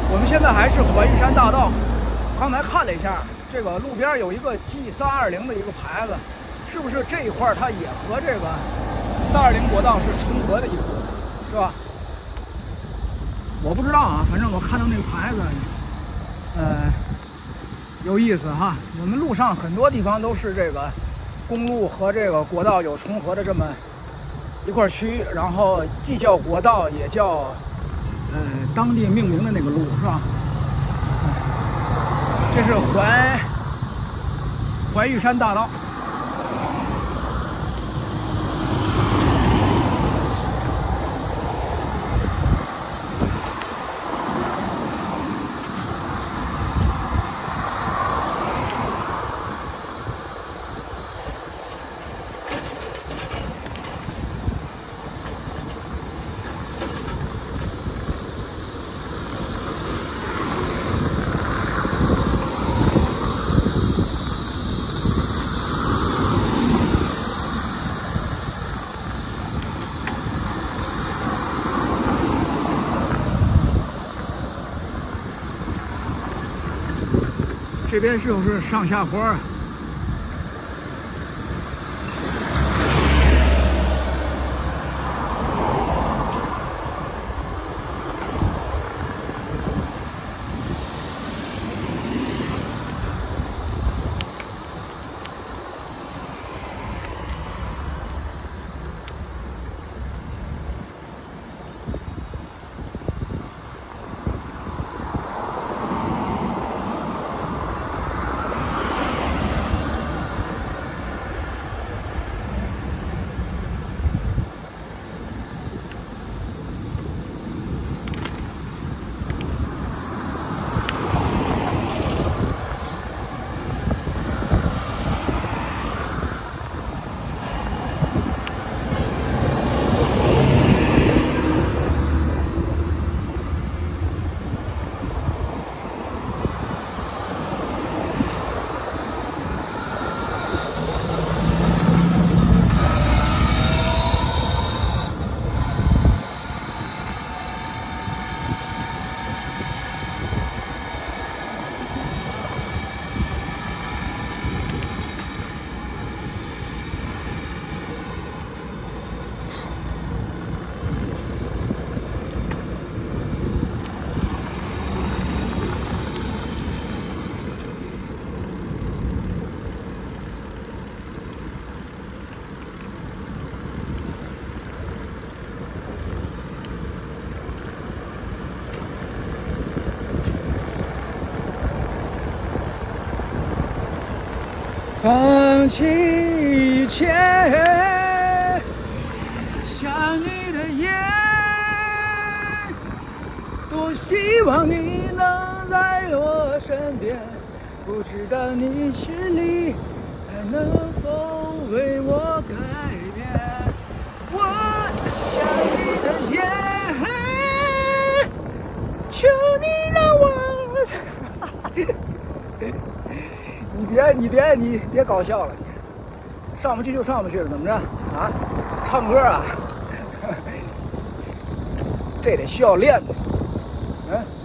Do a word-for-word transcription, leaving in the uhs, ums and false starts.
我们现在还是环玉山大道，刚才看了一下，这个路边有一个 G 三二零的一个牌子，是不是这一块它也和这个三二零国道是重合的一部分，是吧？我不知道啊，反正我看到那个牌子，呃，有意思哈。我们路上很多地方都是这个公路和这个国道有重合的这么一块区域，然后既叫国道，也叫。 呃，当地命名的那个路是吧？这是环环玉山大道。这边就是上下坡。放弃一切，想你的夜，多希望你能在我身边，不知道你心里还能否为我改变。我想你的夜，求你让我。你别，你别，你别搞笑了，你上不去就上不去了，怎么着啊？唱歌啊，这得需要练的，嗯。